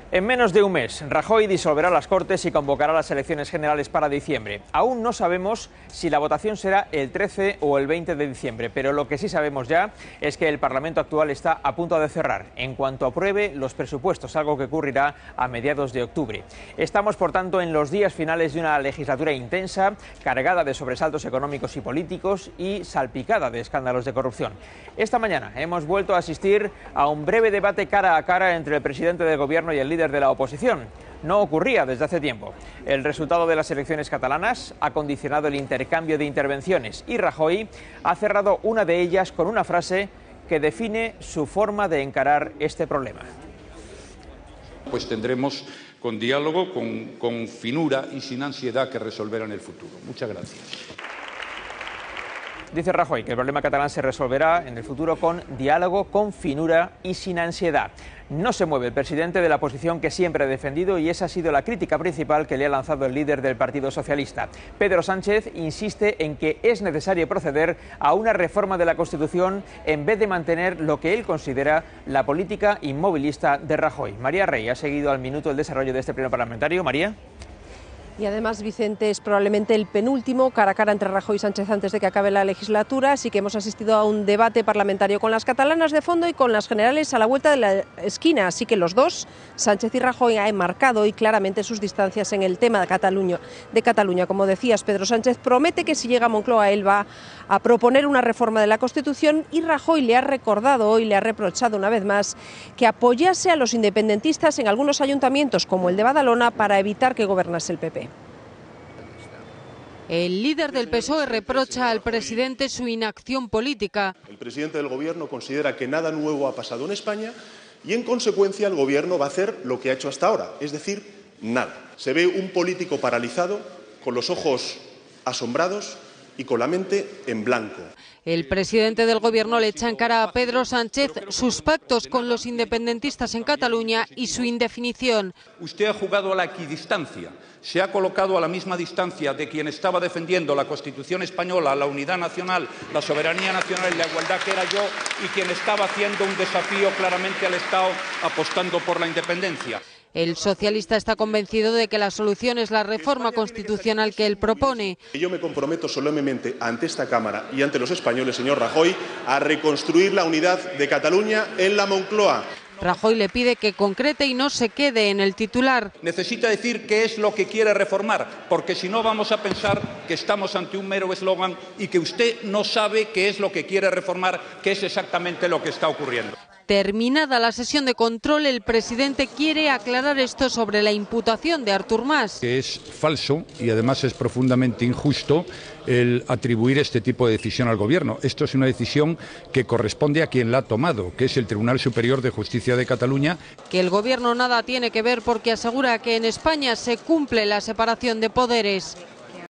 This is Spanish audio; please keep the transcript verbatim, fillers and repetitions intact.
En menos de un mes, Rajoy disolverá las Cortes y convocará las elecciones generales para diciembre. Aún no sabemos si la votación será el trece o el veinte de diciembre, pero lo que sí sabemos ya es que el Parlamento actual está a punto de cerrar en cuanto apruebe los presupuestos, algo que ocurrirá a mediados de octubre. Estamos, por tanto, en los días finales de una legislatura intensa, cargada de sobresaltos económicos y políticos y salpicada de escándalos de corrupción. Esta mañana hemos vuelto a asistir a un breve debate cara a cara entre el presidente del Gobierno y el líder de la oposición. No ocurría desde hace tiempo. El resultado de las elecciones catalanas ha condicionado el intercambio de intervenciones y Rajoy ha cerrado una de ellas con una frase que define su forma de encarar este problema. Pues tendremos con diálogo, con, con finura y sin ansiedad que resolver en el futuro. Muchas gracias. Dice Rajoy que el problema catalán se resolverá en el futuro con diálogo, con finura y sin ansiedad. No se mueve el presidente de la posición que siempre ha defendido y esa ha sido la crítica principal que le ha lanzado el líder del Partido Socialista. Pedro Sánchez insiste en que es necesario proceder a una reforma de la Constitución en vez de mantener lo que él considera la política inmovilista de Rajoy. María Rey ha seguido al minuto el desarrollo de este pleno parlamentario. María. Y además, Vicente, es probablemente el penúltimo cara a cara entre Rajoy y Sánchez antes de que acabe la legislatura, así que hemos asistido a un debate parlamentario con las catalanas de fondo y con las generales a la vuelta de la esquina, así que los dos, Sánchez y Rajoy, han marcado hoy claramente sus distancias en el tema de Cataluña. De Cataluña, como decías, Pedro Sánchez promete que si llega a Moncloa él va a proponer una reforma de la Constitución y Rajoy le ha recordado hoy, le ha reprochado una vez más que apoyase a los independentistas en algunos ayuntamientos como el de Badalona para evitar que gobernase el P P. El líder del P S O E reprocha al presidente su inacción política. El presidente del Gobierno considera que nada nuevo ha pasado en España y, en consecuencia, el Gobierno va a hacer lo que ha hecho hasta ahora, es decir, nada. Se ve un político paralizado, con los ojos asombrados y con la mente en blanco. El presidente del Gobierno le echa en cara a Pedro Sánchez sus pactos con los independentistas en Cataluña y su indefinición. Usted ha jugado a la equidistancia. Se ha colocado a la misma distancia de quien estaba defendiendo la Constitución española, la unidad nacional, la soberanía nacional y la igualdad, que era yo, y quien estaba haciendo un desafío claramente al Estado apostando por la independencia. El socialista está convencido de que la solución es la reforma constitucional que él propone. Yo me comprometo solemnemente ante esta Cámara y ante los españoles, señor Rajoy, a reconstruir la unidad de Cataluña en la Moncloa. Rajoy le pide que concrete y no se quede en el titular. Necesita decir qué es lo que quiere reformar, porque si no vamos a pensar que estamos ante un mero eslogan y que usted no sabe qué es lo que quiere reformar, qué es exactamente lo que está ocurriendo. Terminada la sesión de control, el presidente quiere aclarar esto sobre la imputación de Artur Mas. Que es falso y además es profundamente injusto el atribuir este tipo de decisión al Gobierno. Esto es una decisión que corresponde a quien la ha tomado, que es el Tribunal Superior de Justicia de Cataluña. Que el Gobierno nada tiene que ver porque asegura que en España se cumple la separación de poderes.